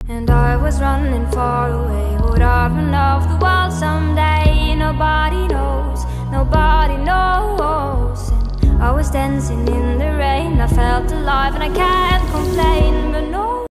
And I was running far away. Would I run off the world someday? Nobody knows, nobody knows. And I was dancing in the rain. I felt alive and I can't complain, but no